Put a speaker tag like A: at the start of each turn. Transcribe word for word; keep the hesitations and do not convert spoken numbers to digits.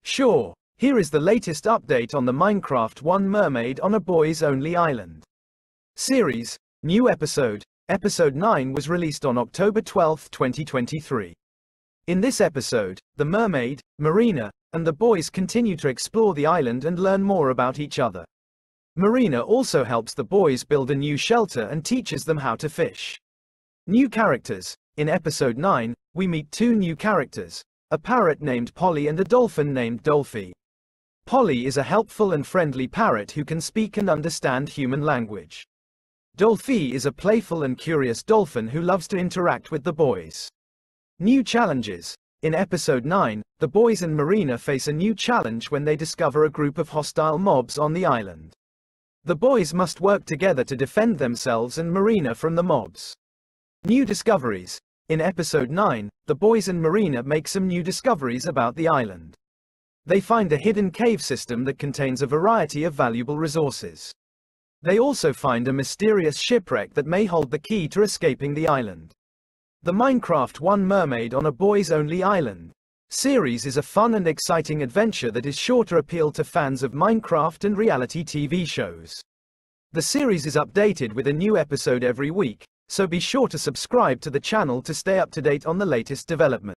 A: Sure, here is the latest update on the Minecraft One Mermaid on a Boys Only Island series. New episode. Episode nine was released on October twelfth, twenty twenty-three. In this episode, the mermaid, Marina, and the boys continue to explore the island and learn more about each other. Marina also helps the boys build a new shelter and teaches them how to fish. New characters. In episode nine, we meet two new characters, a parrot named Polly and a dolphin named Dolphy. Polly is a helpful and friendly parrot who can speak and understand human language. Dolphy is a playful and curious dolphin who loves to interact with the boys. New challenges. In episode nine, the boys and Marina face a new challenge when they discover a group of hostile mobs on the island. The boys must work together to defend themselves and Marina from the mobs. New discoveries. In episode nine, the boys and Marina make some new discoveries about the island. They find a hidden cave system that contains a variety of valuable resources. They also find a mysterious shipwreck that may hold the key to escaping the island. The Minecraft One Mermaid on a Boys Only Island series is a fun and exciting adventure that is sure to appeal to fans of Minecraft and reality T V shows. The series is updated with a new episode every week, so be sure to subscribe to the channel to stay up to date on the latest developments.